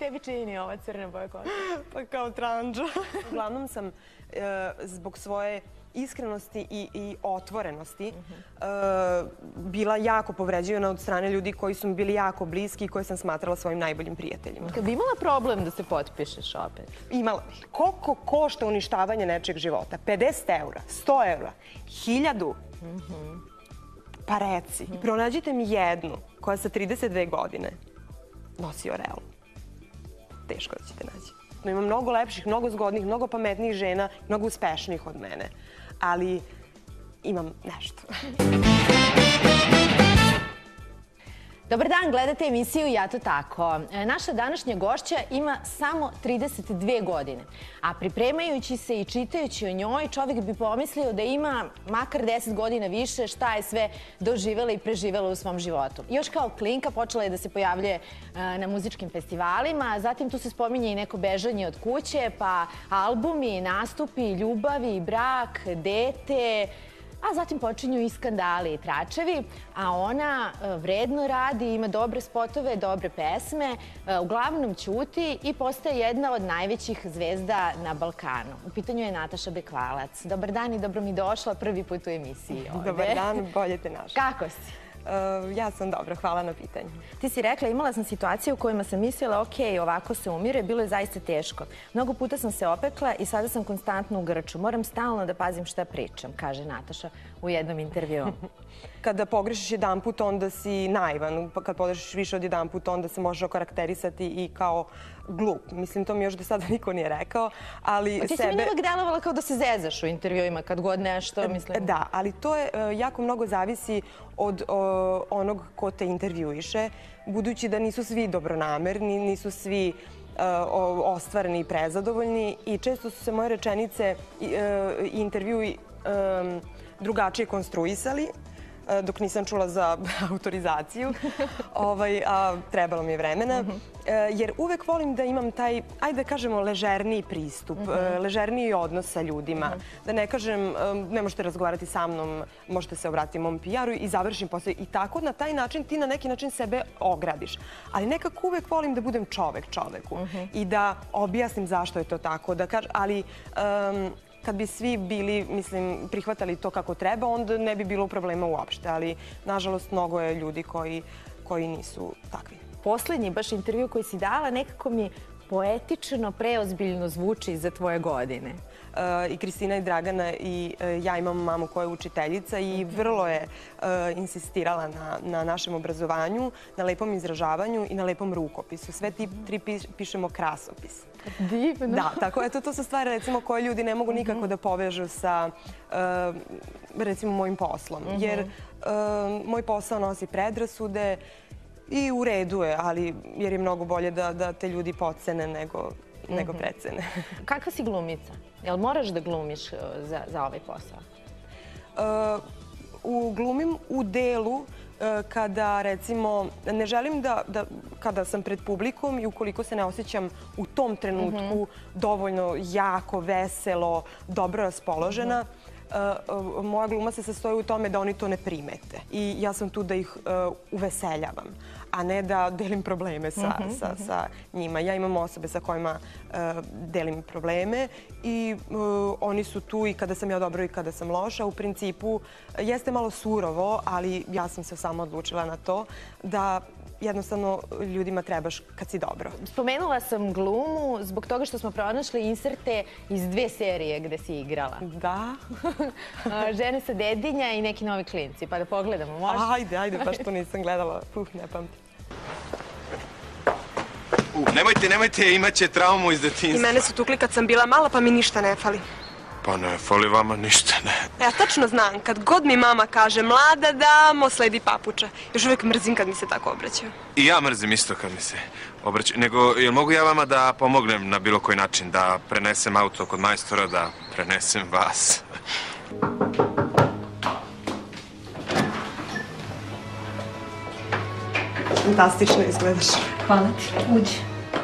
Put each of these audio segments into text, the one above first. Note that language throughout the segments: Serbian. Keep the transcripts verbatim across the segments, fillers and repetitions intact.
tebi čini ova crna boja kosa? Pa kao tranđa. Uglavnom sam zbog svoje iskrenosti i otvorenosti bila jako povređivana od strane ljudi koji su mi bili jako bliski i koje sam smatrala svojim najboljim prijateljima. Kad bi imala problem da se potpišeš opet? Imala bih. Koliko košta uništavanje nečeg života? pedeset eura, sto eura, hiljadu? Pa reci. Pronađite mi jednu koja sa trideset dve godine nosi orelu. Teško da ćete naći. Ima mnogo lepših, mnogo zgodnih, mnogo pametnijih žena, mnogo uspešnijih od mene. Ali imam nešto. Dobar dan, gledate emisiju Ja to tako. Naša današnja gošća ima samo trideset dve godine, a pripremajući se i čitajući o njoj, čovjek bi pomislio da ima makar deset godina više šta je sve doživjela i preživjela u svom životu. Još kao klinka počela je da se pojavljuje na muzičkim festivalima, zatim tu se spominje i neko bežanje od kuće, pa albumi, nastupi, ljubavi, brak, dete... A zatim počinju i skandali i tračevi, a ona vredno radi, ima dobre spotove, dobre pesme, uglavnom ćuti i postaje jedna od najvećih zvezda na Balkanu. U pitanju je Nataša Bekvalac. Dobar dan i dobro mi došla prvi put u emisiji ovde. Dobar dan, bolje te našla. Kako si? Ja sam dobro, hvala na pitanju. Ti si rekla, imala sam situacije u kojima sam mislila, ok, ovako se umire, bilo je zaista teško. Mnogo puta sam se opekla i sada sam konstantno u grču. Moram stalno da pazim šta pričam, kaže Nataša u jednom intervjuu. Kada pogrešiš jedan put, onda si naivan. Kad pogrešiš više od jedan put, onda se može okarakterisati i kao glup. Mislim, to mi još do sada niko nije rekao, ali sebe... Ti si mi uvijek delovala kao da se zezaš u intervjuima kad god nešto, mislim... Da, ali to je jako mnogo zavisi od onog ko te intervjuiše, budući da nisu svi dobronamerni, nisu svi ostvareni i prezadovoljni i često su se moje rečenice i intervjui drugačije konstruisali, dok nisam čula za autorizaciju, a trebalo mi je vremena, jer uvek volim da imam taj, ajde da kažemo, ležerniji pristup, ležerniji odnos sa ljudima. Da ne kažem, ne možete razgovarati sa mnom, možete se obratiti mom P R-u i završim posao. I tako na taj način ti na neki način sebe ogradiš. Ali nekako uvek volim da budem čovek čoveku i da objasnim zašto je to tako. Ali... Kad bi svi bili, mislim, prihvatali to kako treba, onda ne bi bilo problema uopšte. Ali, nažalost, mnogo je ljudi koji nisu takvi. Poslednji baš intervju koji si dala nekako mi poetično, preozbiljno zvuči za tvoje godine. I Kristina i Dragana i ja imam mamu koja je učiteljica i vrlo je insistirala na našem obrazovanju, na lepom izražavanju i na lepom rukopisu. Sve ti tri pišemo krasopis. Divno. Da, tako je. To su stvari, recimo, koje ljudi ne mogu nikako da povežu sa, recimo, mojim poslom. Jer moj posao nosi predrasude i u redu je, ali jer je mnogo bolje da te ljudi podcene nego precene. Kakva si glumica? Jel moraš da glumiš za ovaj posao? Glumim u delu kada, recimo, ne želim da, kada sam pred publikom i ukoliko se ne osjećam u tom trenutku dovoljno jako, veselo, dobro raspoložena, moja gluma se sastoji u tome da oni to ne primete. I ja sam tu da ih uveseljavam, a ne da delim probleme sa njima. Ja imam osobe sa kojima delim probleme i oni su tu i kada sam ja dobro i kada sam loša. U principu jeste malo surovo, ali ja sam se samo odlučila na to da jednostavno ljudima trebaš kad si dobro. Spomenula sam glumu zbog toga što smo pronašli inserte iz dve serije gde si igrala. Da. Žene sa Dedinja i neki novi klinci. Pa da pogledamo, može? Ajde, ajde, baš to nisam gledala. Uf, ne pamtim. Nemojte, nemojte, imaće traumu iz detinjstva. I mene su tukli kad sam bila mala, pa mi ništa ne fali. Pa ne fali vama ništa, ne. Ja tačno znam, kad god mi mama kaže mlada damo, sledi papuča. Još uvijek mrzim kad mi se tako obraćaju. I ja mrzim isto kad mi se obraćaju. Nego, jel mogu ja vama da pomognem na bilo koji način? Da prenesem auto kod majstora, da prenesem vas? Fantastično izgledaš. Hvala ti, uđi.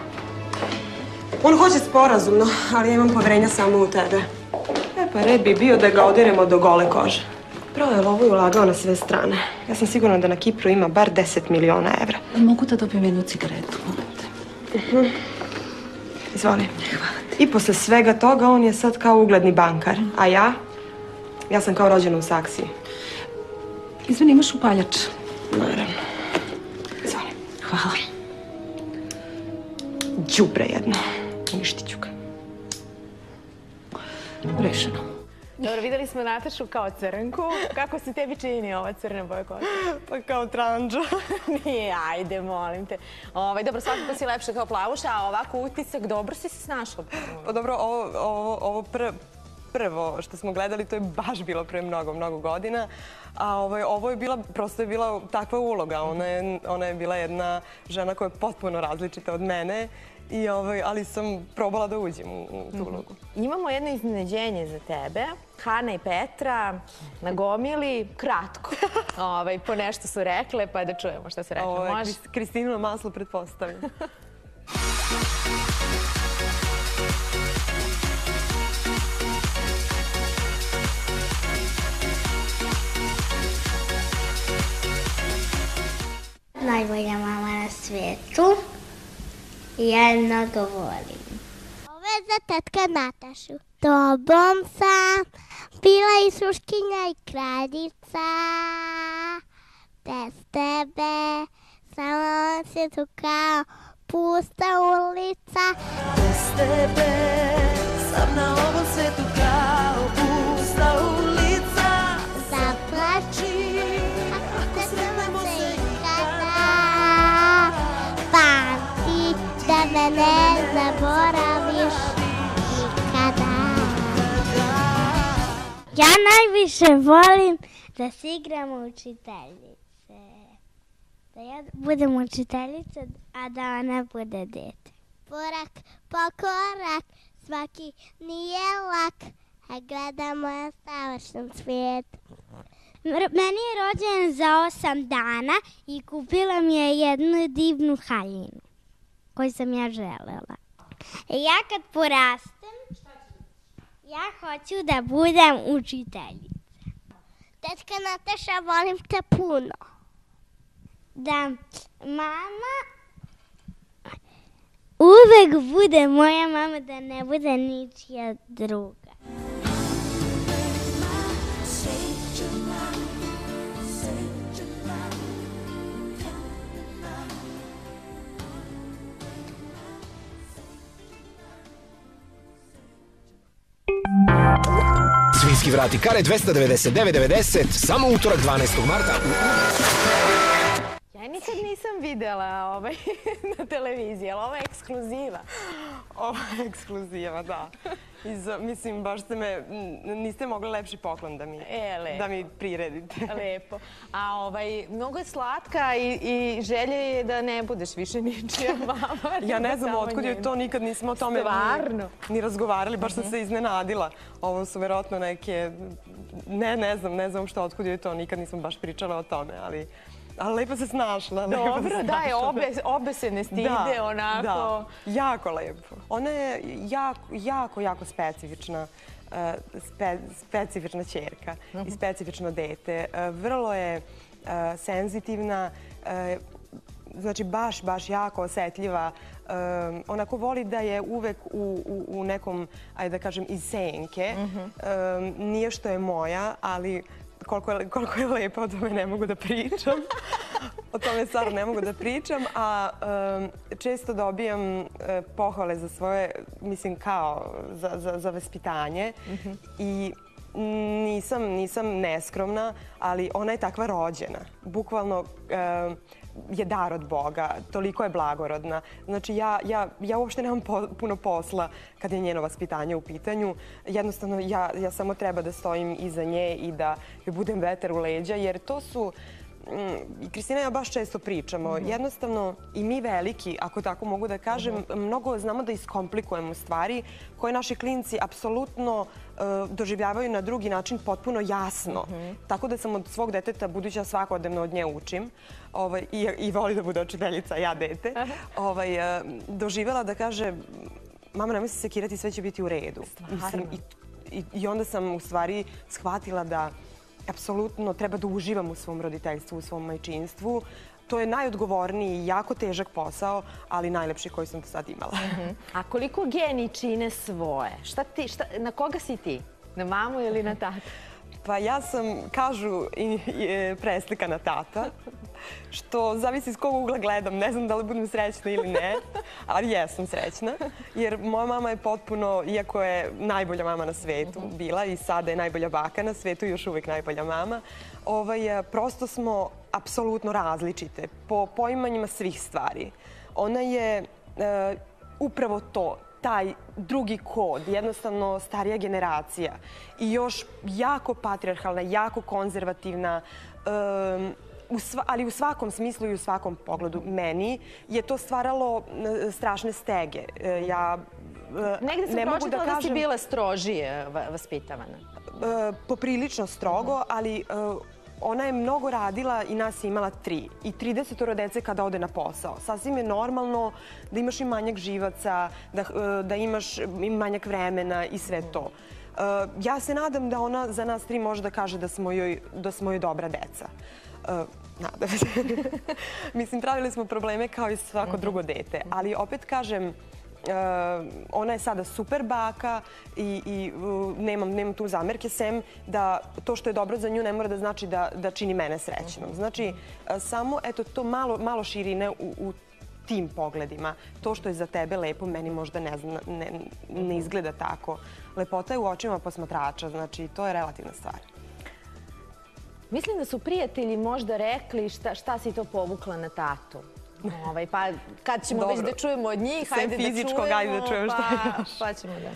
On hoće sporazumno, ali ja imam poverenja samo u tebe. E pa red bi bio da ga odiremo do gole kože. Pravo je lovu i ulagao na sve strane. Ja sam sigurna da na Kipru ima bar deset miliona evra. Mogu da dobijem jednu cigaretu, molim te? Izvoli. I posle svega toga on je sad kao ugledni bankar. A ja? Ja sam kao rođena u Saksiji. Izvini, imaš upaljač? Naravno. Izvoli. Hvala. Đubre jedno. Uništit ću ga. Rešeno. Dobro, videli smo Natašu kao crnku. Kako se tebi čini ova crna boja kože? Pa kao tranđa. Nije, ajde, molim te. Dobro, svakako si lepša kao plavuša, a ovako utisak, dobro si se snašla. Pa dobro, ovo prvo što smo gledali, to je baš bilo pre mnogo, mnogo godina. A ovo je bila, prosto je bila takva uloga. Ona je bila jedna žena koja je potpuno različita od mene. Ali sam probala da uđem u tu ulogu. Imamo jedno iznenađenje za tebe. Hana i Petra na gomili, kratko. Po nešto su rekle, pa da čujemo šta su rekle. Ovo je Kristinino maslo, pretpostavljam. Najbolja mama na svijetu. Ja je mnogo volim. Ovo je za tetka Natašu. Tobom sam bila i sluškinja i kraljica. Bez tebe samo na svijetu kao pusta ulica. Bez tebe sam na ovom svijetu kao pusta ulica. Zaplači ako se nemo se ikada. Pamti da me ne zaboraviš nikada. Ja najviše volim da se igramo učiteljice. Da ja budem učiteljica, a da ona bude dete. Korak po korak, svaki nije lak, a gledamo na savršen svijet. Meni je rođen za osam dana i kupila mi je jednu divnu haljinu koju sam ja želela. Ja kad porastem, ja hoću da budem učiteljica. Tetka Nataša, volim te puno. Da mama uvek bude moja mama, da ne bude ničija druga. Svinjski vrati kare dvesta devedeset devet devedeset, samo utorak dvanaestog marta. Ja nikad nisam videla na televiziji, ali ovo je ekskluziva. Ovo je ekskluziva, da. Mislim, baš ste me, niste mogli lepši poklon da mi priredite. Lepo. A mnogo je slatka i želje je da ne budeš više ničija mama. Ja ne znam otkud je to, nikad nismo o tome ni razgovarali, baš sam se iznenadila. Ovo su verovatno neke, ne, ne znam, ne znam što otkud je to, nikad nismo baš pričala o tome, ali... Ali lepo se snašla. Dobro, da, obe se ne stide, onako. Da, jako lepo. Ona je jako, jako specifična, specifična ćerka i specifično dete. Vrlo je senzitivna, znači baš, baš jako osetljiva. Onako voli da je uvek u nekom, ajde da kažem, iz senke. Nije što je moja, ali... Koliko je lepo, o tome ne mogu da pričam. O tome stvarno ne mogu da pričam, a često dobijam pohvale za svoje, mislim, kao za vaspitanje. I nisam neskromna, ali ona je takva rođena. Bukvalno je dar od Boga, toliko je blagorodna. Znači, ja uopšte nemam puno posla kad je njeno vaspitanje u pitanju. Jednostavno, ja samo treba da stojim iza nje i da joj budem vetar u leđa, jer to su... I Kristina i ja baš često pričamo. Jednostavno, i mi veliki, ako tako mogu da kažem, mnogo znamo da iskomplikujemo stvari koje naši klinci apsolutno doživljavaju na drugi način potpuno jasno. Tako da sam od svog deteta, budući da svakodnevno od nje učim i voli da bude učiteljica, ja dete, doživjela da kaže: mama, nemoj se sekirati, sve će biti u redu. I onda sam u stvari shvatila da apsolutno treba da uživam u svom roditeljstvu, u svom majčinstvu. to je najodgovorniji i jako težak posao, ali najlepši koji sam do sad imala. A koliko geni čine svoje? Šta ti, šta, na koga si ti? Na mamu ili na tatu? Pa ja sam, kažu, i, i, preslikana tata, što zavisi iz kog ugla gledam. Ne znam da li budem srećna ili ne, ali jesam srećna. Jer moja mama je potpuno, iako je najbolja mama na svetu bila i sada je najbolja baka na svetu i još uvijek najbolja mama, ovaj, prosto smo apsolutno različite po poimanjima svih stvari. Ona je e, upravo to, taj drugi kod, jednostavno starija generacija i još jako patrijarhalna, jako konzervativna, um, u sva, ali u svakom smislu i u svakom pogledu. Meni je to stvaralo strašne stege. Ja Negde sam ne mogu da pročitala da, kažem, si bila strožije vaspitavana. Poprilično strogo, ali ona je mnogo radila i nas je imala tri. I tridesetoro dece kada ode na posao. Sasvim je normalno da imaš i manjak živaca, da, da imaš i manjak vremena i sve to. Ja se nadam da ona za nas tri može da kaže da smo joj, da smo joj dobra deca. Nadam se. Mislim, pravili smo probleme kao i svako drugo dete. Ali opet kažem, ona je sada super baka i, i nemam, nemam tu zamerke, sem da to što je dobro za nju ne mora da znači da, da čini mene srećnom. Znači, samo eto, to malo, malo širine u, u tim pogledima. To što je za tebe lepo, meni možda ne, zna, ne, ne izgleda tako. Lepota je u očima posmatrača, znači to je relativna stvar. Mislim da su prijatelji možda rekli šta, šta si to povukla na tatu. Ovaj, pa kad ćemo Dobro. već da čujemo od njih, Sem hajde da čujemo. fizičkog, ajde da čujemo šta pa, još. pa ćemo da.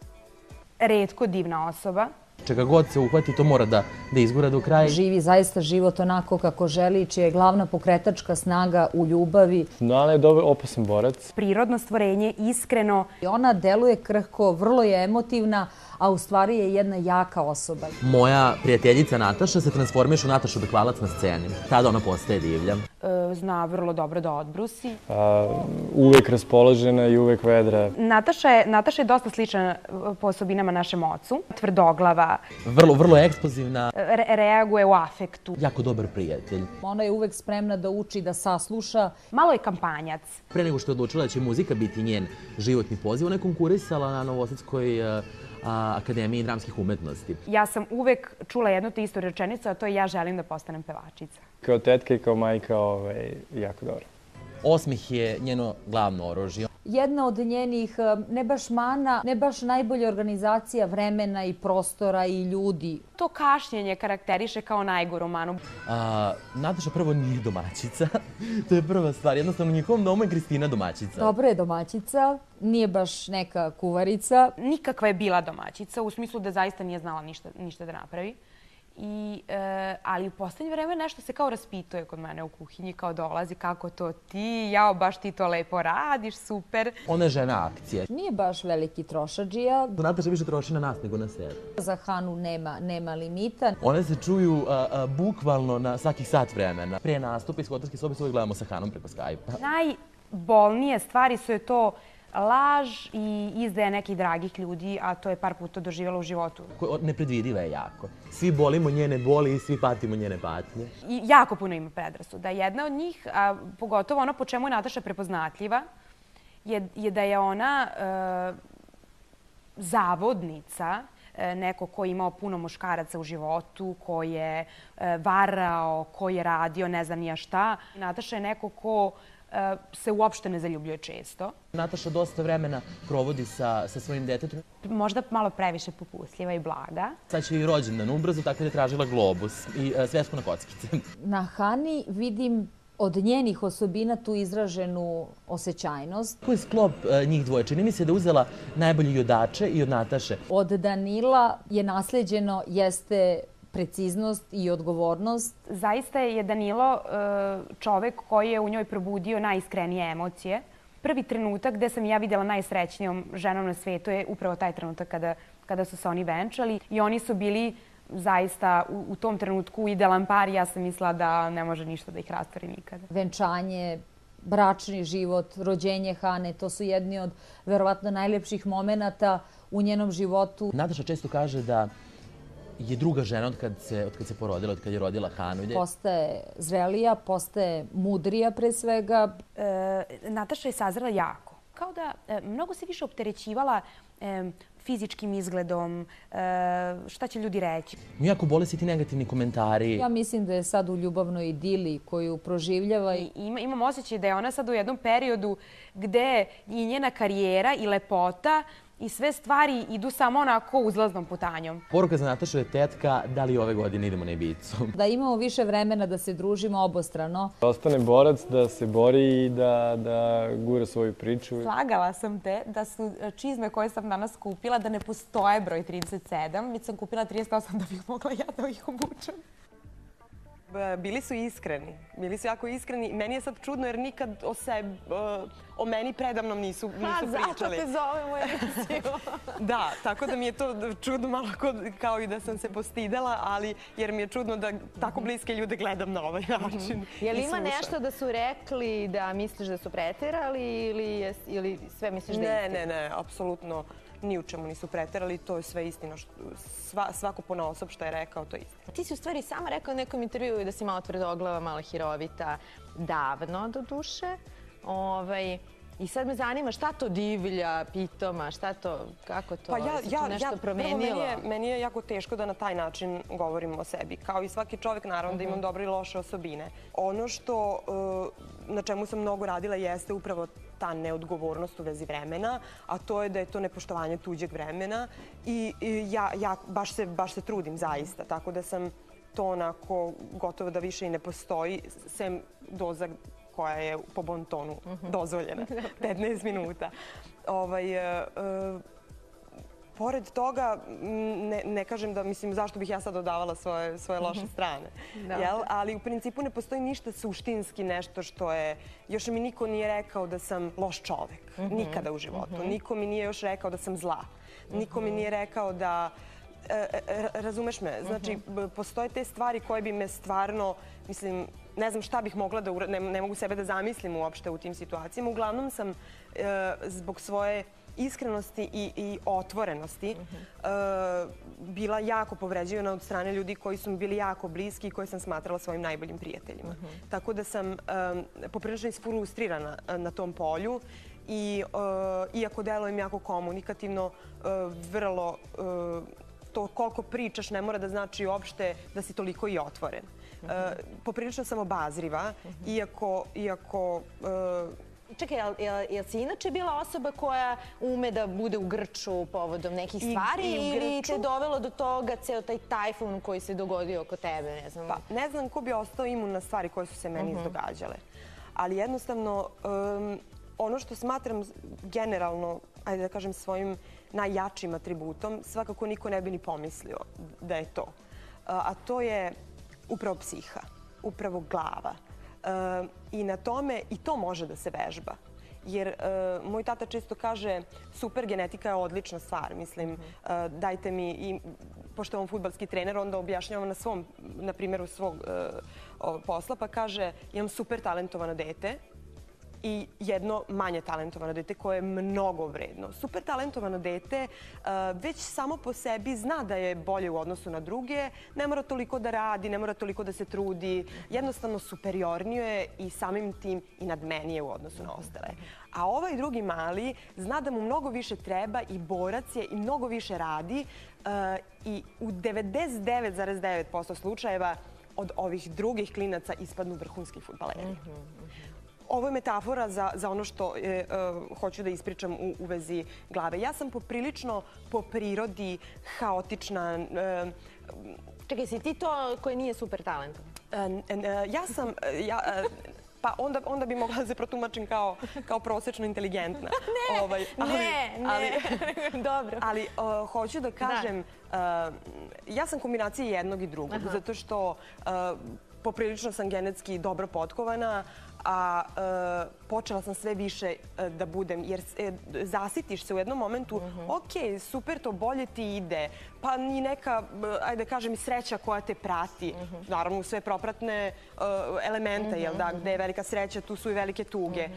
Retko divna osoba. Čega god se uhvati, to mora da, da izgura do kraja. Živi zaista život onako kako želi, čija je glavna pokretačka snaga u ljubavi. Nala je dobar opasan borac. Prirodno stvorenje, iskreno. I ona deluje krhko, vrlo je emotivna, a u stvari je jedna jaka osoba. Moja prijateljica Nataša se transformiše u Natašu Bekvalac na sceni. Tada ona postaje divlja. E, zna vrlo dobro da odbrusi. A, uvek raspoložena i uvek vedra. Nataša je, Nataša je dosta slična po osobinama našem ocu. Tvrdoglava. Vrlo, vrlo eksplozivna. Re reaguje u afektu. Jako dobar prijatelj. Ona je uvek spremna da uči, da sasluša. Malo je kampanjac. Pre nego što je odlučila da će muzika biti njen životni poziv, ona je konkurisala na Novosadskoj uh, Akademiji dramskih umetnosti. Ja sam uvek čula jednu te istu rečenicu, a to je ja želim da postanem pevačica. Kao tetka i kao majka, ovaj, jako dobro. Osmeh je njeno glavno oružje. Jedna od njenih, ne baš mana, ne baš najbolja organizacija vremena i prostora i ljudi. To kašnjenje karakteriše kao najgoru manu. A, Nataša prvo nije domaćica. To je prva stvar. Jednostavno, u njihovom domu je Kristina domaćica. Dobra je domaćica, nije baš neka kuvarica. Nikakva je bila domaćica, u smislu da zaista nije znala ništa, ništa da napravi. I, e, ali u poslednje vreme nešto se kao raspituje kod mene u kuhinji, kao dolazi kako to ti, jao, baš ti to lepo radiš, super. Ona je žena akcije. Nije baš veliki trošadžija. Nataša više troši na nas nego na sebe. Za Hanu nema, nema limita. One se čuju a, a, bukvalno na svakih sat vremena. Pre nastupa iz hotelske sobe se uvijek gledamo sa Hanom preko Skype-a. Najbolnije stvari su je to laž i izdaja nekih dragih ljudi, a to je par puta doživjela u životu. Nepredvidiva je jako. Svi bolimo njene boli i svi patimo njene patnje. I jako puno ima predrasuda. Jedna od njih, a pogotovo ono po čemu je Nataša prepoznatljiva, je, je da je ona e, zavodnica, e, neko ko je imao puno muškaraca u životu, ko je e, varao, ko je radio, ne znam nija šta. Nataša je neko ko se uopšte ne zaljubljuje često. Nataša dosta vremena provodi sa, sa svojim detetom. Možda malo previše popustljiva i blaga. Sad će i rođendan ubrzo, tako da je tražila globus i e, svesku na kockice. Na Hani vidim od njenih osobina tu izraženu osjećajnost. Koji je sklop e, njih dvoje? Čini mi se da je uzela najbolje i od Dače i od Nataše. Od Danila je nasleđeno jeste preciznost i odgovornost. Zaista je Danilo čovek koji je u njoj probudio najiskrenije emocije. Prvi trenutak gde sam ja videla najsrećnijom ženom na svetu je upravo taj trenutak kada, kada su se oni venčali. I oni su bili zaista u, u tom trenutku idealan par i ja sam mislila da ne može ništa da ih rastvori nikada. Venčanje, bračni život, rođenje Hane, to su jedni od verovatno najlepših momenata u njenom životu. Nataša često kaže da je druga žena od kad se, od kad se porodila, od kad je rodila Hanu. Postaje zrelija, postaje mudrija pre svega. E, Nataša je sazrela jako. Kao da e, mnogo se više opterećivala e, fizičkim izgledom, e, šta će ljudi reći. Nju jako bole svi ti negativni komentari. Ja mislim da je sad u ljubavnoj idili koju proživljava. I ima, imam osjećaj da je ona sad u jednom periodu gde i njena karijera i lepota i sve stvari idu samo onako uzlaznom putanjom. Poruka za Natašu je tetka, da li ove godine idemo na Ibicu? Da imamo više vremena da se družimo obostrano. Da ostane borac, da se bori i da, da gura svoju priču. Slagala sam te da su čizme koje sam danas kupila, da ne postoje broj trideset sedam. Već sam kupila trideset osam da bih mogla ja da ih obučem. Bili su iskreni. Bili su jako iskreni. Meni je sad čudno jer nikad o sebi, o meni predamnom nisu, nisu pričali. A, zato te zovemo emisiju. Da, tako da mi je to čudno malo kao i da sam se postidela, ali jer mi je čudno da tako bliske ljude gledam na ovaj način. Je li ima nešto da su rekli da misliš da su preterali ili, ili sve misliš da je istina? Ne, ne, ne, apsolutno ni u čemu nisu preterali, to je sve istina. Sva, svako ponaosob što je rekao, to je istina. Ti si u stvari sama rekao u nekom intervjuu da si malo tvrdoglava, malo hirovita, davno do duše. Ovaj, I sad me zanima šta to divlja, pitoma, šta to, kako to, pa ja, se ja, to nešto ja, promenilo? Prvo, meni, je, meni je jako teško da na taj način govorim o sebi. Kao i svaki čovjek, naravno, da imam dobre i loše osobine. Ono što, na čemu sam mnogo radila jeste upravo ta neodgovornost u vezi vremena, a to je da je to nepoštovanje tuđeg vremena i, i ja, ja baš, se, baš se trudim zaista, tako da sam to onako gotovo da više i ne postoji, sem doza koja je po bon tonu dozvoljena, petnaest minuta. Ovaj, e, e, pored toga, ne, ne kažem da, mislim, zašto bih ja sad dodavala svoje, svoje loše strane, jel? Ali u principu ne postoji ništa suštinski nešto što je, još mi niko nije rekao da sam loš čovek, nikada u životu. Niko mi nije još rekao da sam zla. Niko mi nije rekao da, razumeš me, znači, postoje te stvari koje bi me stvarno, mislim, ne znam šta bih mogla da uradim, ne, ne mogu sebe da zamislim uopšte u tim situacijama. Uglavnom sam e, zbog svoje iskrenosti i, i otvorenosti e, bila jako povređivana od strane ljudi koji su mi bili jako bliski i koje sam smatrala svojim najboljim prijateljima. Tako da sam e, poprilično isfrustrirana na tom polju i e, iako delujem jako komunikativno, e, vrlo e, to koliko pričaš ne mora da znači uopšte da si toliko i otvoren. E, poprilično sam obazriva, iako... iako e, Čekaj, je li si inače bila osoba koja ume da bude u grču povodom nekih stvari ili te dovelo do toga ceo taj tajfun koji se dogodio oko tebe, ne znam? Pa, ne znam ko bi ostao imun na stvari koje su se meni izdogađale. Ali jednostavno, um, ono što smatram generalno, ajde da kažem, svojim najjačim atributom, svakako niko ne bi ni pomislio da je to. A to je upravo psiha, upravo glava. I na tome i to može da se vežba. Jer moj tata često kaže super genetika je odlična stvar. Mislim, dajte mi, i pošto je on fudbalski trener, onda objašnjavam na svom, na primjeru svog posla, pa kaže imam super talentovano dete i jedno manje talentovano dete koje je mnogo vredno. Super talentovano dete već samo po sebi zna da je bolje u odnosu na druge, ne mora toliko da radi, ne mora toliko da se trudi, jednostavno superiornije je i samim tim i nadmenije u odnosu na ostale. A ovaj drugi mali zna da mu mnogo više treba i borac je i mnogo više radi i u devedeset devet zarez devet posto slučajeva od ovih drugih klinaca ispadnu vrhunski fudbaleri. Ovo je metafora za, za ono što je, uh, hoću da ispričam u, u vezi glave. Ja sam poprilično po prirodi haotična. Uh, Čekaj, si ti to koji nije super talentom? Uh, uh, ja sam... Uh, ja, uh, Pa onda, onda bi mogla da se protumačim kao, kao prosečno inteligentna. Ne, ovaj, ali, ne, ne. Ali, dobro. Ali uh, hoću da kažem, da. Uh, ja sam kombinacija jednog i drugog, aha, zato što uh, poprilično sam genetski dobro potkovana, a e, počela sam sve više e, da budem, jer e, zasitiš se u jednom momentu, uh-huh. ok, super, to bolje ti ide, pa ni neka, ajde kažem, sreća koja te prati. Uh-huh. Naravno, sve propratne e, elemente, uh-huh. jel da, gde je velika sreća, tu su i velike tuge. Uh-huh.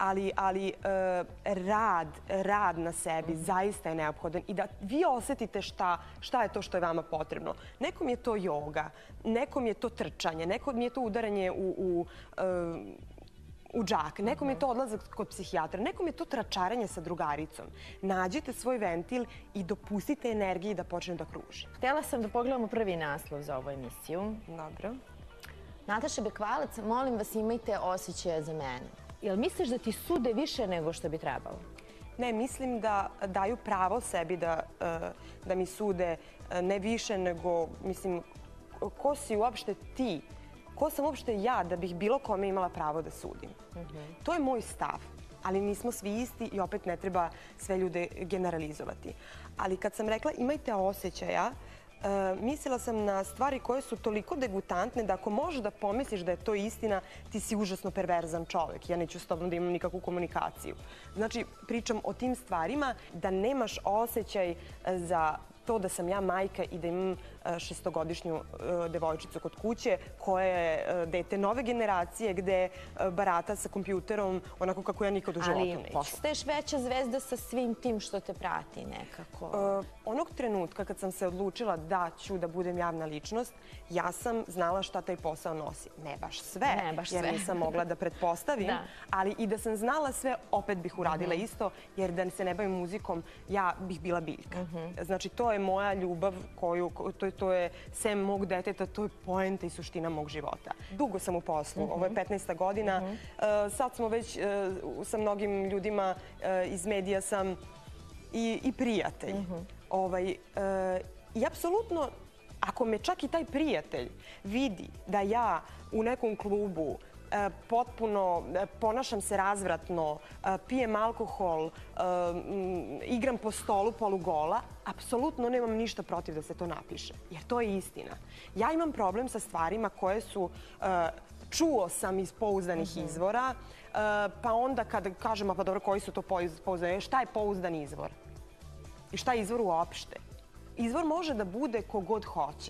ali, ali e, rad, rad na sebi zaista je neophodan i da vi osetite šta, šta je to što je vama potrebno. Nekom je to joga, nekom je to trčanje, nekom je to udaranje u, u e, u džak, nekom je to odlazak kod psihijatra, nekom je to tračaranje sa drugaricom. Nađite svoj ventil i dopustite energiji da počne da kruži. Htjela sam da pogledamo prvi naslov za ovu emisiju. Dobro. Nataša Bekvalac, molim vas imajte osjećaja za mene. Jel misliš da ti sude više nego što bi trebalo? Ne, mislim da daju pravo sebi da, da mi sude ne više nego, mislim, ko si uopšte ti? Ko sam uopšte ja da bih bilo kome imala pravo da sudim? To je moj stav, ali nismo svi isti i opet ne treba sve ljude generalizovati. Ali kad sam rekla imajte osjećaja, mislila sam na stvari koje su toliko degutantne da ako možeš da pomisliš da je to istina, ti si užasno perverzan čovek. Ja neću s tobom da imam nikakvu komunikaciju. Znači, pričam o tim stvarima da nemaš osjećaj za to da sam ja majka i da imam šestogodišnju devojčicu kod kuće koja je dete nove generacije gde barata sa kompjuterom onako kako ja nikad u životu neću. Ali postaješ veća zvezda sa svim tim što te prati nekako? Onog trenutka kad sam se odlučila da ću da budem javna ličnost, ja sam znala šta taj posao nosi. Ne baš sve, jer nisam mogla da pretpostavim, ali i da sam znala sve, opet bih uradila isto, jer da se ne bavim muzikom, ja bih bila biljka. Znači, to je moja ljubav koju, to, to je sem mog deteta, to je poenta i suština mog života. Dugo sam u poslu, ovo je petnaesta godina, sad smo već sa mnogim ljudima iz medija sam i, i prijatelj. Ovaj, I apsolutno, ako me čak i taj prijatelj vidi da ja u nekom klubu potpuno ponašam se razvratno, pijem alkohol, igram po stolu polugola, apsolutno nemam ništa protiv da se to napiše, jer to je istina. Ja imam problem sa stvarima koje su, čuo sam iz pouzdanih izvora, pa onda kada kažemo, pa dobro, koji su to pouzdani, šta je pouzdan izvor? I šta je izvor uopšte? Izvor može da bude kogod hoće.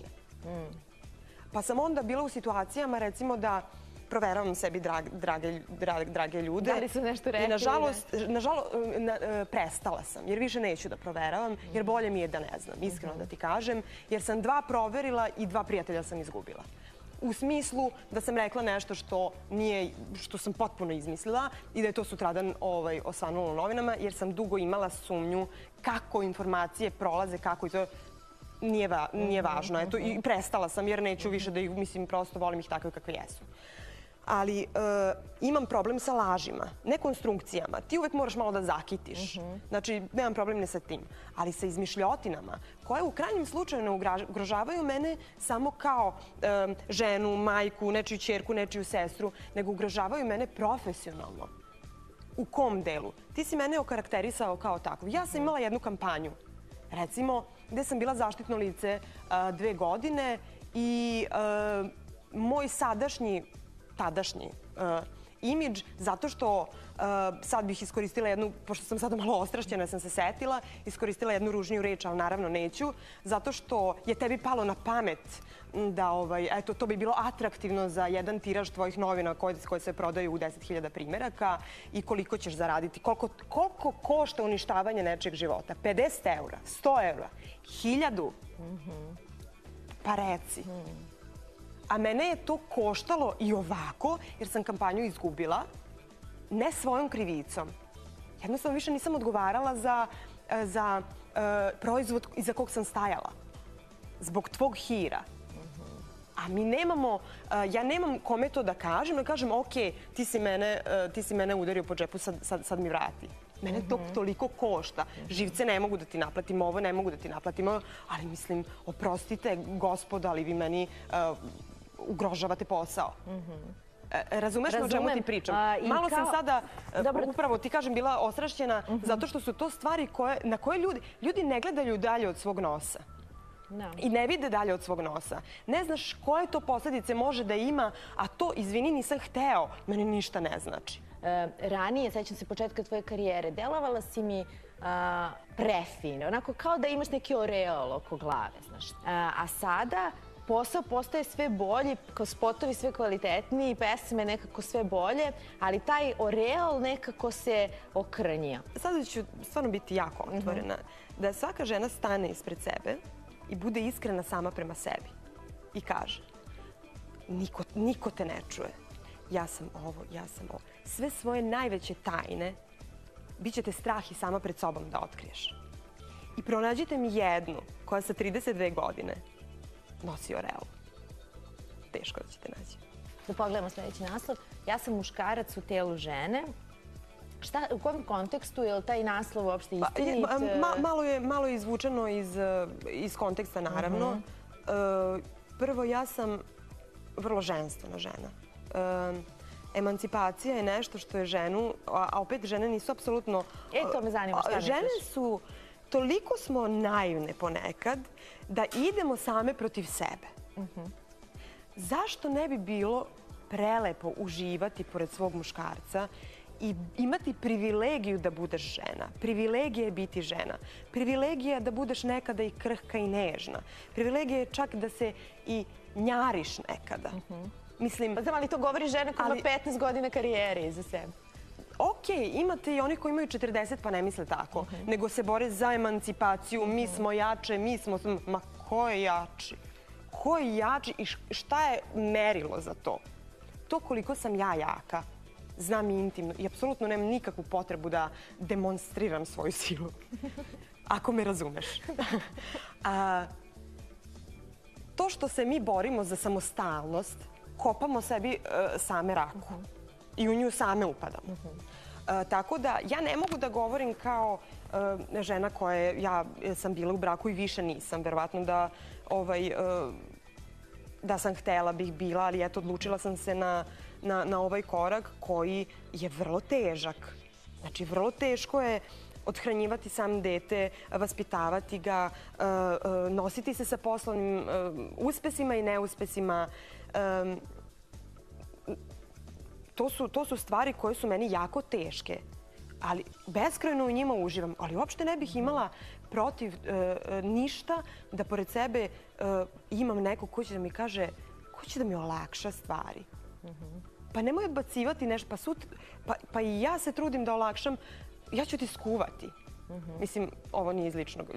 Pa sam onda bila u situacijama, recimo, da proveravam sebi drage, drage, drage ljude. Da li su nešto rekli? I nažalost, nažalost na, prestala sam, jer više neću da proveravam, jer bolje mi je da ne znam, iskreno da ti kažem, jer sam dva proverila i dva prijatelja sam izgubila. U smislu da sam rekla nešto što nije, što sam potpuno izmislila i da je to sutradan ovaj, osvanulo u novinama, jer sam dugo imala sumnju kako informacije prolaze, kako i to nije, va, nije važno. Eto, i prestala sam jer neću više da ih, mislim, prosto volim ih takve kakve jesu. Ali e, imam problem sa lažima, ne konstrukcijama. Ti uvek moraš malo da zakitiš. Znači, nemam problem ne sa tim. Ali sa izmišljotinama, koje u krajnjem slučaju ne ugrožavaju mene samo kao e, ženu, majku, nečiju ćerku, nečiju sestru, nego ugrožavaju mene profesionalno. U kom delu? Ti si mene okarakterisao kao takvu. Ja sam imala jednu kampanju, recimo, gde sam bila zaštitno lice a, dve godine i a, moj sadašnji tadašnji uh, imidž, zato što uh, sad bih iskoristila jednu, pošto sam sada malo ostrašćena, sam se setila, iskoristila jednu ružniju reč, ali naravno neću, zato što je tebi palo na pamet da, ovaj, eto, to bi bilo atraktivno za jedan tiraž tvojih novina koje, koje se prodaju u deset hiljada primjeraka i koliko ćeš zaraditi, koliko, koliko košta uništavanje nečeg života. pedeset eura, sto eura, hiljadu, pa reci. A mene je to koštalo i ovako, jer sam kampanju izgubila, ne svojom krivicom. Jednostavno više nisam odgovarala za, za uh, proizvod iza kog sam stajala. Zbog tvog hira. A mi nemamo, uh, ja nemam kome to da kažem, da kažem, ok, ti si mene, uh, ti si mene udario po džepu, sad, sad, sad mi vrati. Mene to toliko košta. Živce ne mogu da ti naplatim, ovo ne mogu da ti naplatim, ali mislim, oprostite, gospoda, ali vi meni uh, ugrožavate posao. Razumeš o čemu ti pričam? Malo sam sada, upravo ti kažem, bila ostrašćena zato što su to stvari na koje ljudi, ljudi ne gledaju dalje od svog nosa. I ne vide dalje od svog nosa. Ne znaš koje to posljedice može da ima, a to, izvini, nisam hteo, meni ništa ne znači. Ranije, sećam se početka tvoje karijere, delovala si mi prefine, onako kao da imaš neki oreol oko glave, znaš. A sada posao postaje sve bolji, spotovi sve kvalitetniji, pesme nekako sve bolje, ali taj oreal nekako se okrnjio. Sada ću stvarno biti jako otvorena. Da svaka žena stane ispred sebe i bude iskrena sama prema sebi i kaže niko, niko te ne čuje. Ja sam ovo, ja sam ovo. Sve svoje najveće tajne bit ćete strah i sama pred sobom da otkriješ. I pronađite mi jednu koja sa trideset dve godine nosi oreal. Teško da ćete naći. Da pogledamo sljedeći naslov. Ja sam muškarac u telu žene. Šta, u kojem kontekstu je li taj naslov uopšte istinit? Pa, ma, malo, je, malo je izvučeno iz, iz konteksta, naravno. Uh-huh. uh, prvo, ja sam vrlo ženstvena žena. Uh, emancipacija je nešto što je ženu, a, a opet žene nisu apsolutno... E, to me zanima, šta misliš? Žene su, toliko smo naivne ponekad, da idemo same protiv sebe. Uh-huh. Zašto ne bi bilo prelepo uživati pored svog muškarca i imati privilegiju da budeš žena? Privilegija je biti žena. Privilegija je da budeš nekada i krhka i nežna. Privilegija je čak da se i njariš nekada. Uh-huh. Mislim... Pa znam, ali to govori žena koja ali... ima petnaest godina karijere iza sebe. Ok, imate i onih koji imaju četrdeset pa ne misle tako, uh-huh. nego se bore za emancipaciju, uh-huh. mi smo jače, mi smo... Ma ko je jači? Ko je jači i šta je merilo za to? To koliko sam ja jaka, znam intimno i apsolutno nemam nikakvu potrebu da demonstriram svoju silu. Ako me razumeš. A, to što se mi borimo za samostalnost, kopamo sebi uh, same raku. Uh-huh. I u nju same upadamo. Uh-huh. uh, tako da ja ne mogu da govorim kao uh, žena koja je, ja sam bila u braku i više nisam. Verovatno da, ovaj, uh, da sam htela bih bila, ali eto, odlučila sam se na, na, na ovaj korak koji je vrlo težak. Znači, vrlo teško je othranjivati sam dete, vaspitavati ga, uh, uh, nositi se sa poslovnim uh, uspesima i neuspesima. Um, To su, to su stvari koje su meni jako teške, ali beskrajno u njima uživam. Ali uopšte ne bih imala protiv e, ništa da pored sebe e, imam nekog ko će da mi kaže, ko će da mi olakša stvari. Mm-hmm. Pa nemoj odbacivati nešto, pa, sut, pa, pa i ja se trudim da olakšam, ja ću ti skuvati. Mm-hmm. Mislim, ovo nije iz ličnog.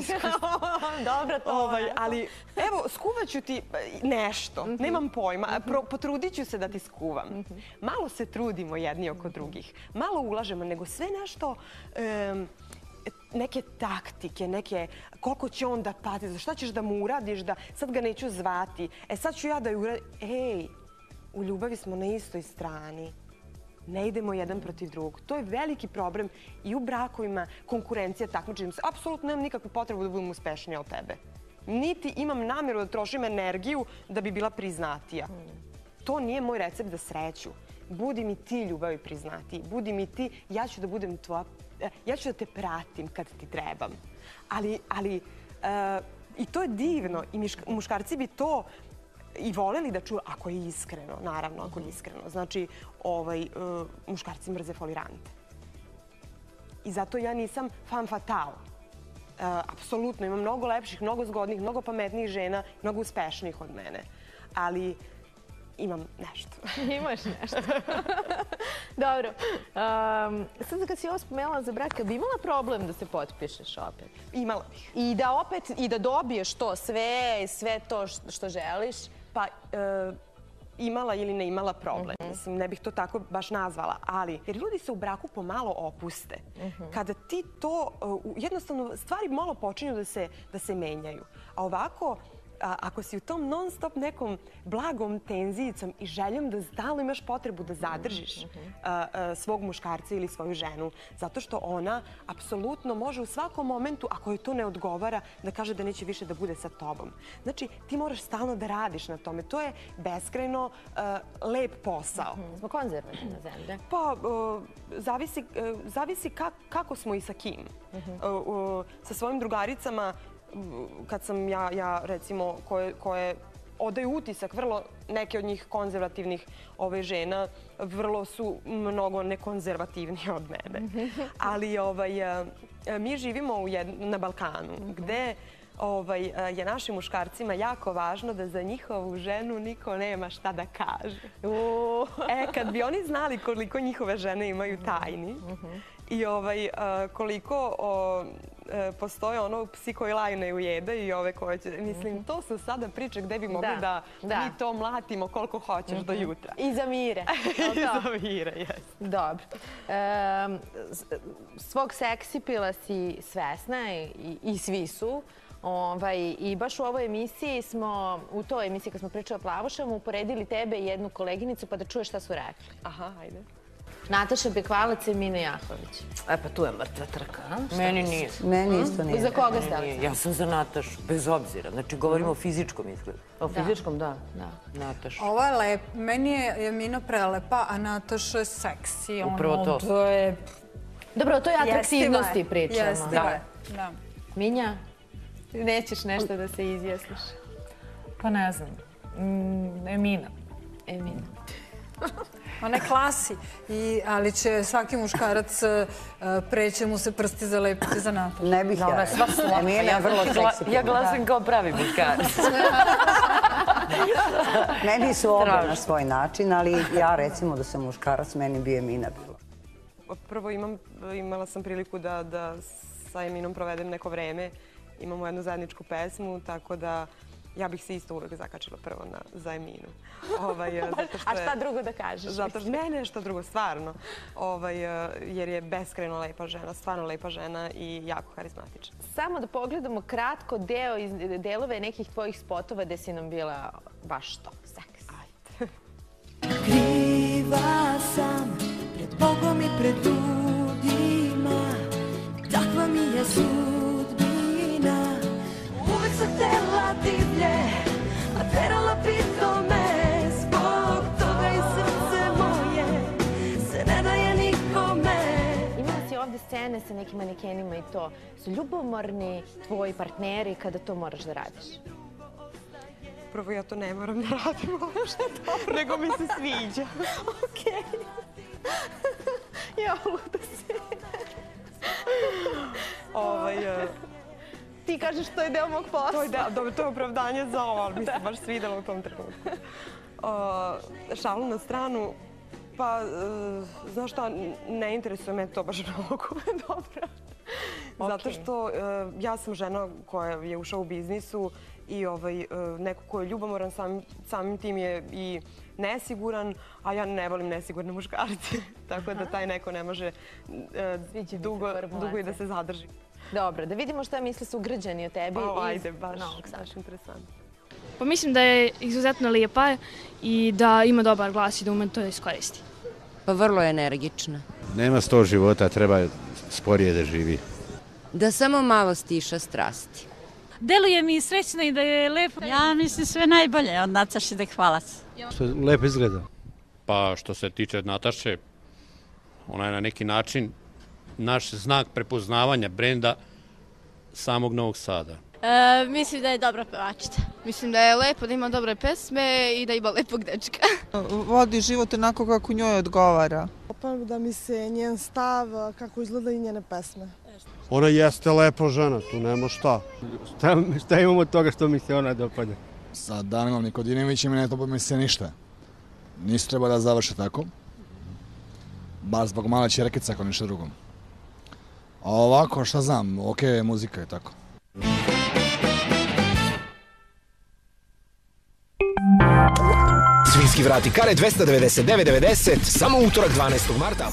Dobro, to ovaj, ali evo, skuvaću ti nešto, mm-hmm. nemam pojma, mm-hmm. Pro, potrudit ću se da ti skuvam. Mm-hmm. Malo se trudimo jedni oko mm-hmm. drugih, malo ulažemo, nego sve nešto, um, neke taktike, neke, koliko će on da pati, za šta ćeš da mu uradiš, da sad ga neću zvati, e sad ću ja da ju uradim. Ej, u ljubavi smo na istoj strani. Ne idemo jedan protiv drugog. To je veliki problem i u brakovima, konkurencija, takmičenjem se. Apsolutno nemam nikakvu potrebu da budem uspešnija od tebe. Niti imam namjeru da trošim energiju da bi bila priznatija. To nije moj recept za sreću. Budi mi ti ljubavi priznatiji. Budi mi ti, ja ću da budem tvoja, ja ću da te pratim kad ti trebam. Ali, ali uh, i to je divno i muškarci bi to i voljeli da čuju, ako je iskreno, naravno, ako je iskreno. Znači, ovaj, uh, muškarci mrze folirante. I zato ja nisam femme fatale. Uh, apsolutno, ima mnogo lepših, mnogo zgodnih, mnogo pametnijih žena, mnogo uspešnijih od mene. Ali imam nešto. Imaš nešto. Dobro. Um, sad kad si ovo spomenula za brak, bi imala problem da se potpišeš opet? Imala bih. I da opet, i da dobiješ to sve, sve to što želiš? Pa, e, imala ili ne imala problem. Uh-huh. Mislim, ne bih to tako baš nazvala. Ali, jer ljudi se u braku pomalo opuste. Uh-huh. Kada ti to, uh, jednostavno, stvari malo počinju da se, da se menjaju. A ovako, a, ako si u tom non-stop nekom blagom tenzijicom i željom da stalno imaš potrebu da zadržiš uh-huh. a, a, svog muškarca ili svoju ženu, zato što ona apsolutno može u svakom momentu, ako joj to ne odgovara, da kaže da neće više da bude sa tobom. Znači, ti moraš stalno da radiš na tome. To je beskrajno a, lep posao. Uh-huh. Smo konzervativna zemlja? Pa, a, zavisi, a, zavisi ka, kako smo i sa kim. Uh-huh. a, a, sa svojim drugaricama, kad sam ja, ja recimo, koje, koje odaju utisak, vrlo neke od njih konzervativnih ove žena, vrlo su mnogo nekonzervativnije od mene. Ali ovaj, mi živimo u jed, na Balkanu, gde je našim muškarcima jako važno da za njihovu ženu niko nema šta da kaže. E, kad bi oni znali koliko njihove žene imaju tajni i koliko postoje ono psi koji laju ne ujede i ove koje će... Mislim, to su sada priče gde bi mogli da mi to mlatimo koliko hoćeš do jutra. I za mire. I za mire, jes. Dobro. Svog seksipila si svesna i svi su. I baš u ovoj emisiji smo, u toj emisiji kad smo pričali o plavušama, uporedili tebe i jednu koleginicu pa da čuješ šta su rekli. Aha, ajde. Nataša Bekvalac i Mina Jahović. E pa tu je mrtva trka, a? Meni nije. Meni isto nije. Za koga ste li? Ja sam za Natašu, bez obzira. Znači, govorimo o fizičkom izgledu. O fizičkom, da. Nataša. Ovo je lep. Meni je Mina prelepa, a Nataša je seksi. Upravo to. To je... Dobro, to je atraktivnosti pričamo. Jestiva. Minja, nećeš nešto da se izjasniš? Pa ne znam. Emina. Emina. Ona je klasi, ali će svaki muškarac preće mu se prsti zalepiti za Natašu. Ne bih ja. Emina je vrlo seksi. Ja glasam kao pravi muškarac. Meni su obe na svoj način, ali ja recimo da sam muškarac, meni bi Emina bila. Prvo imala sam priliku da sa Eminom provedem neko vreme. Imamo jednu zajedničku pesmu, tako da ja bih se isto uvek zakačila prvo za Eminu. A šta drugo da kažeš? Ne, ne, šta drugo, stvarno. Jer je beskrajno lepa žena, stvarno lepa žena i jako harizmatična. Samo da pogledamo kratko delove nekih tvojih spotova gde si nam bila baš to, seks. Ajde. Kriva sam pred Bogom i pred ljudima, takva mi je sudbina. Uvek sam htela divlje, a terala pitome, zbog toga i srce moje se ne daje nikome. Imala si ovde scene sa nekim manekenima i to. Su ljubomorni tvoji partneri kada to moraš da radiš? Prvo, ja to ne moram da radim uopšte, nego mi se sviđa. Okej. Ja luda si. Ti kažeš to je deo mog posla. Dobro, to je opravdanje za ovo, ali mi se baš svidela u tom trenutku. Šalu na stranu, pa, znaš šta, ne interesuje me to baš mnogo. Dobro. Zato što ja sam žena koja je ušla u biznisu i neko ko je ljubomoran samim tim je i nesiguran, a ja ne volim nesigurne muškarce. Tako da taj neko ne može dugo i da se zadrži. Dobro, da vidimo šta misle sugrađani o tebi iz Novog Sada. Ajde, baš interesantno. Pa mislim da je izuzetno lijepa i da ima dobar glas i da ume to iskoristi. Pa vrlo je energična. Nema sto života, treba sporije da živi. Da samo malo stiša strasti. Deluje mi srećno i da je lepo. Ja mislim sve najbolje od Nataše Bekvalac. Što lepo izgleda. Pa što se tiče Nataše, ona je na neki način naš znak prepoznavanja brenda samog Novog Sada. Mislim da je dobra pevačica. Mislim da je lepo, da ima dobre pesme i da ima lepog dečka. Vodi život onako kako njoj odgovara. Pa da mi se njen stav, kako izgleda i njene pesme. Ona jeste lepa žena, tu nema šta. Šta imamo od toga što mi se ona dopada? Sa Danielom Nikodinovićem ne dopada mi se ništa. Nisu treba da završe tako. Bar zbog male ćerkice ako ništa drugo. A ovako, šta znam, okej je muzika i tako. Svinjski vrati kare dvesta devedeset devet devedeset, samo utorak dvanaestog marta.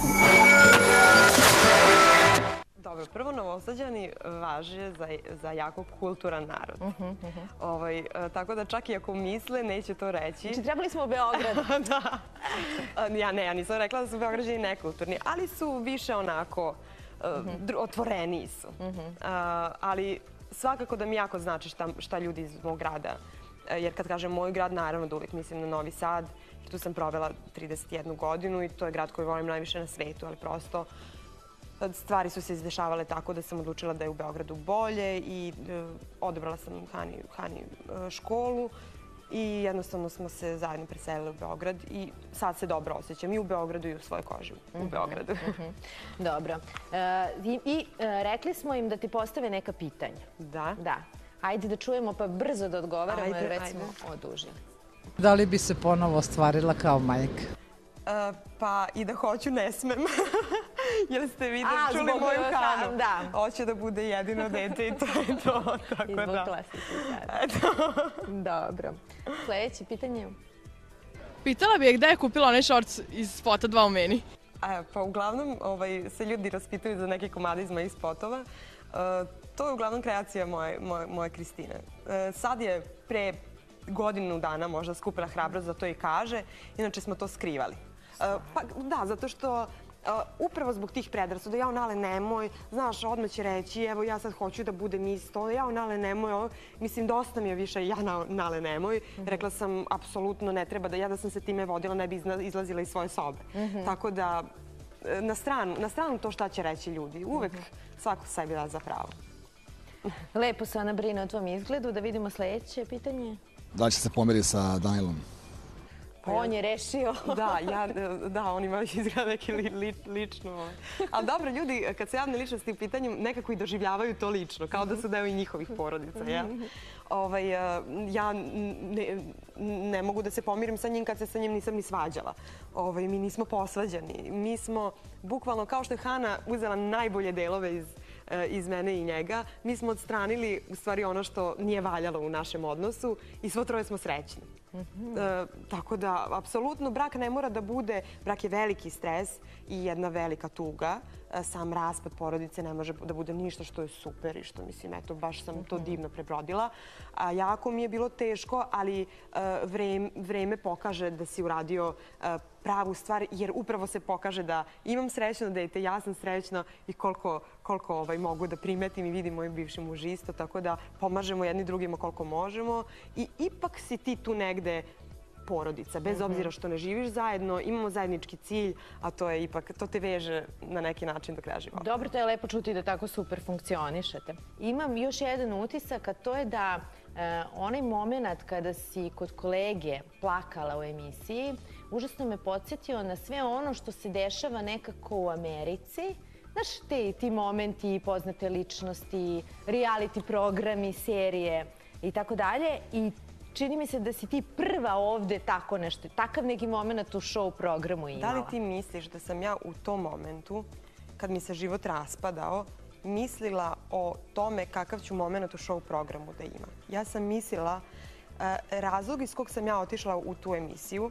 Dobro, prvo Novosađani važe za jako kulturan narod. Tako da čak i ako misle, neće to reći. Znači, trebali smo u Beogradu. Da. Ja ne, ja nisam rekla da su Beograđani nekulturni, ali su više onako otvoreniji su. Ali svakako da mi jako znači šta ljudi iz mog grada. Jer kad kažem moj grad, naravno da uvijek mislim na Novi Sad. Tu sam provela trideset jednu godinu i to je grad koji volim najviše na svetu, ali prosto stvari su se izdešavale tako da sam odlučila da je u Beogradu bolje i odabrala sam Hani školu i jednostavno smo se zajedno preselili u Beograd i sad se dobro osjećam i u Beogradu i u svojoj koži u Beogradu. Dobro. I rekli smo im da ti postave neka pitanja. Da? Da. Ajde da čujemo, pa brzo da odgovaramo, Ajde, jer već smo ajde. odužili. Da li bi se ponovo ostvarila kao majka? E, pa i da hoću, ne smem. Jel ste videli, A, čuli zbog, moju e, Hanu? da. Hoće da bude jedino dete i to je to. Tako I zbog da. klasičnih Dobro. Sljedeće pitanje. Pitala bi je gde je kupila onaj šorc iz spota dva u meni. A, pa uglavnom ovaj, se ljudi raspituju za neke komade iz mojih spotova. E, to je uglavnom kreacija moje, moje, moje Kristine. E, sad je pre godinu dana možda skupila hrabrost da to i kaže, inače smo to skrivali. E, pa da, zato što Uh, upravo zbog tih predrasuda, jao Nale nemoj, znaš, odmah će reći, evo ja sad hoću da budem isto, jao Nale nemoj, ovo. Mislim, dosta mi je više ja Nale nemoj. Rekla sam, apsolutno ne treba da, ja da sam se time vodila, ne bi izlazila iz svoje sobe. Tako da, na stranu, na stranu to šta će reći ljudi, uvek svako sebi da za pravo. Lepo se Ana brine o tvom izgledu, da vidimo sljedeće pitanje. Da li će se pomeri sa Danilom? On je rešio. Da, ja, da, on ima izgleda neki li, li, lično. Ali dobro, ljudi, kad se javne ličnosti u pitanju, nekako i doživljavaju to lično, kao da su deo i njihovih porodica. Ja, ovaj, ja ne, ne mogu da se pomirim sa njim kad se sa njim nisam ni svađala. Ovaj, mi nismo posvađani. Mi smo, bukvalno, kao što je Hana uzela najbolje delove iz iz mene i njega, mi smo odstranili u stvari ono što nije valjalo u našem odnosu i svo troje smo srećni. E, tako da, apsolutno, brak ne mora da bude, brak je veliki stres i jedna velika tuga. E, sam raspad porodice ne može da bude ništa što je super i što, mislim, eto, baš sam to divno prebrodila. A, jako mi je bilo teško, ali e, vreme, vreme pokaže da si uradio e, pravu stvar, jer upravo se pokaže da imam srećno dete, ja sam srećna i koliko, koliko ovaj, mogu da primetim i vidim moj bivši muž isto, tako da pomažemo jedni drugima koliko možemo i ipak si ti tu negde porodica, bez obzira što ne živiš zajedno, imamo zajednički cilj, a to je ipak, to te veže na neki način do kraja života. Dobro, to je lepo čuti da tako super funkcionišete. Imam još jedan utisak, a to je da e, onaj moment kada si kod kolege plakala u emisiji, užasno me podsjetio na sve ono što se dešava nekako u Americi. Znaš, te, ti momenti, poznate ličnosti, reality programi, serije i tako dalje. I čini mi se da si ti prva ovde tako nešto, takav neki moment u show programu imala. Da li ti misliš da sam ja u tom momentu, kad mi se život raspadao, mislila o tome kakav ću moment u show programu da imam? Ja sam mislila, razlog iz kog sam ja otišla u tu emisiju,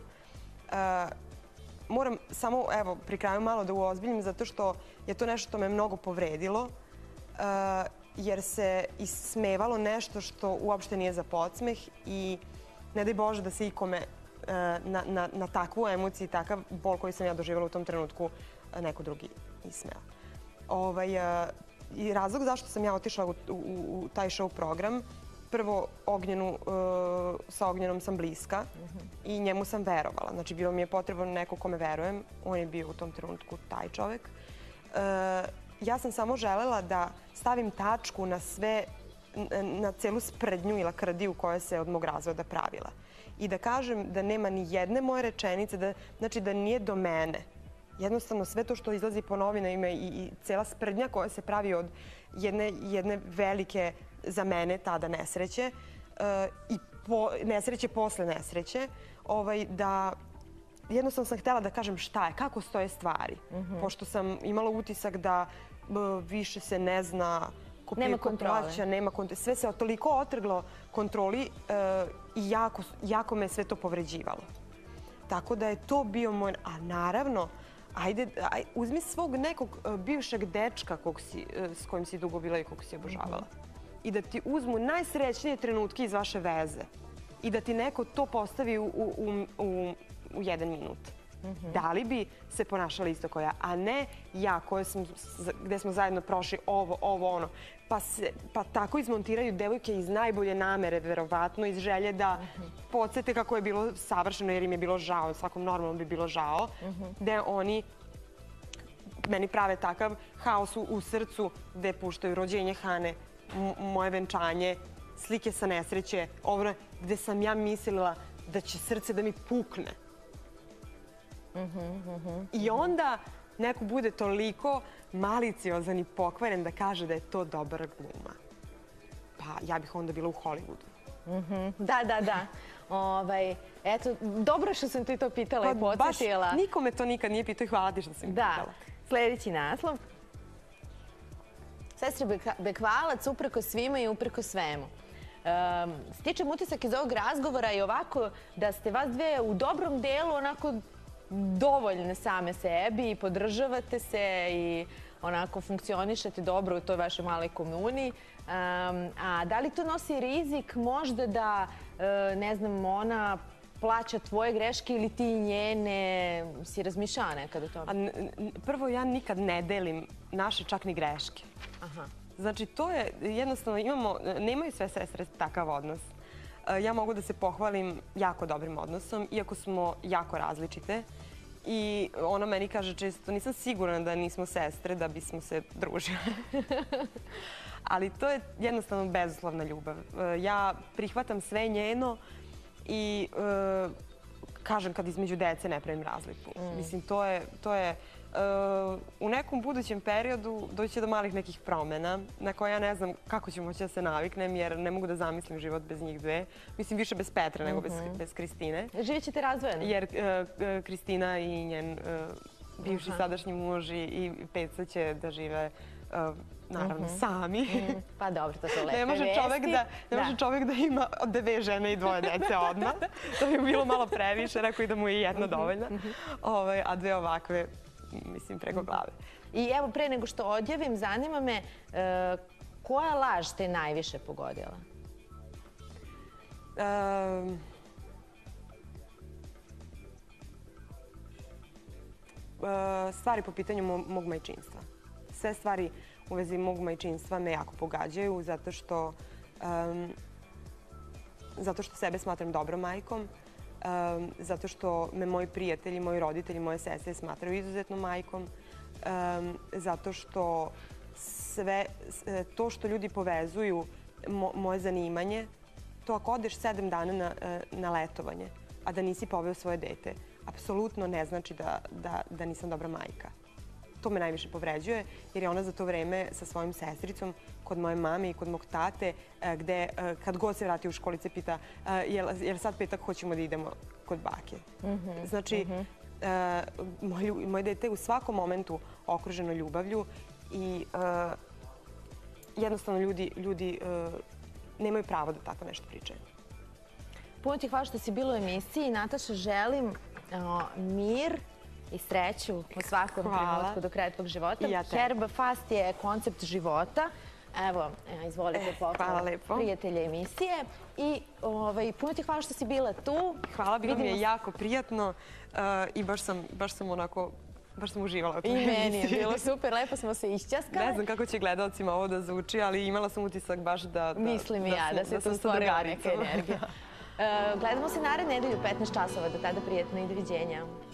moram samo, evo, pri kraju malo da uozbiljim, zato što je to nešto što me mnogo povredilo, jer se ismevalo nešto što uopšte nije za podsmeh i ne daj Bože da se ikome na, na, na takvu emociju i takav bol koji sam ja doživjela u tom trenutku neko drugi ismeo. Ovaj, i razlog zašto sam ja otišla u, u, u taj show program, prvo Ognjenu, sa Ognjenom sam bliska i njemu sam verovala. Znači, bilo mi je potrebno neko kome verujem. On je bio u tom trenutku taj čovek. Ja sam samo želela da stavim tačku na sve, na celu sprednju i lakrdiju koja se od mog razvoda pravila. I da kažem da nema ni jedne moje rečenice, da, znači da nije do mene. Jednostavno sve to što izlazi po novinama i, i cela sprednja koja se pravi od jedne, jedne velike, za mene tada nesreće uh, i po, nesreće posle nesreće, ovaj, da jednostavno sam htjela da kažem šta je, kako stoje stvari. Mm-hmm. Pošto sam imala utisak da b, više se ne zna ko pije, ko plaća, nema kontrole. Sve se toliko otrglo kontroli uh, i jako, jako me sve to povređivalo. Tako da je to bio moj... A naravno, ajde, aj, uzmi svog nekog uh, bivšeg dečka kog si, uh, s kojim si dugo bila i kog si obožavala. Mm-hmm. I da ti uzmu najsrećnije trenutke iz vaše veze i da ti neko to postavi u, u, u, u jedan minut. Mm-hmm. Da li bi se ponašala isto kao ja, a ne ja koja sam, gde smo zajedno prošli ovo, ovo, ono. Pa, se, pa tako izmontiraju devojke iz najbolje namere, verovatno, iz želje da mm-hmm. podsjete kako je bilo savršeno, jer im je bilo žao, svakom normalnom bi bilo žao, mm-hmm. gde oni meni prave takav haos u, u srcu, gde puštaju rođenje Hane, moje venčanje, slike sa nesreće, ovo gde sam ja mislila da će srce da mi pukne. Mm-hmm, mm-hmm. I onda neko bude toliko maliciozan i pokvaren da kaže da je to dobra gluma. Pa ja bih onda bila u Hollywoodu. Da, da, da. Eto, dobro što sam ti to pitala i podsjetila. Baš niko me to nikad nije pitao i hvala ti što sam mi pitala. Da. Sljedeći naslov. Sestre Bekvalac, upreko svima i upreko svemu. Stičem utisak iz ovog razgovora i ovako da ste vas dve u dobrom delu onako dovoljne same sebi i podržavate se i onako funkcionišete dobro u toj vašoj maloj komuni. A da li to nosi rizik možda da, ne znam, ona plaća tvoje greške ili ti njene? Si razmišljala nekad o tome? Prvo, ja nikad ne delim naše čak ni greške. Znači, to je jednostavno, imamo, nemaju sve sestre takav odnos. Ja mogu da se pohvalim jako dobrim odnosom, iako smo jako različite. I ona meni kaže često, nisam sigurna da nismo sestre, da bismo se družile. Ali to je jednostavno bezuslovna ljubav. Ja prihvatam sve njeno i kažem kad između dece ne pravim razliku. Mislim, to je, to je u nekom budućem periodu doći do malih nekih promjena na koje ja ne znam kako ću moći da se naviknem jer ne mogu da zamislim život bez njih dve. Mislim, više bez Petre nego bez Kristine. Živjet ćete razvojeno? Jer Kristina i njen bivši sadašnji muž i Peca će da žive naravno sami. Pa dobro, to su lepe vesti. Ne može čovjek da ima dve žene i dvoje dece odmah. To bi bilo malo previše, rekao i da mu je jedna dovoljna. A dve ovakve, mislim, preko glave. I evo, pre nego što odjavim, zanima me koja laž te najviše pogodila? Stvari po pitanju mog majčinstva. Sve stvari u vezi mog majčinstva me jako pogađaju zato što zato što sebe smatram dobrom majkom, zato što me moji prijatelji, moji roditelji, moje sestre smatraju izuzetnom majkom, zato što sve to što ljudi povezuju moje zanimanje, to ako odeš sedam dana na letovanje, a da nisi poveo svoje dete, apsolutno ne znači da nisam dobra majka. To me najviše povređuje, jer je ona za to vreme sa svojim sestricom kod moje mame i kod mog tate, gde kad god se vrati u školice pita jer sad petak hoćemo da idemo kod bake. Znači, moje dete je u svakom momentu okruženo ljubavlju i jednostavno ljudi nemaju pravo da tako nešto pričaju. Puno ti hvala što si bila u emisiji. Nataša, želim mir i sreću u svakom trenutku do kraja tvog života. Herba Fast je koncept života. Evo, izvolite pohvala prijatelja emisije. I puno ti hvala što si bila tu. Hvala, bilo mi je jako prijatno i baš sam onako, baš sam uživala u toj emisiji. I meni je bilo super, lepo smo se išćaskali. Ne znam kako će gledalcima ovo da zvuči, ali imala sam utisak baš da... Mislim i ja, da se tu stvorila neka energija. Gledamo se naredne nedelju u petnaest časova. Do tada prijatno i doviđenja.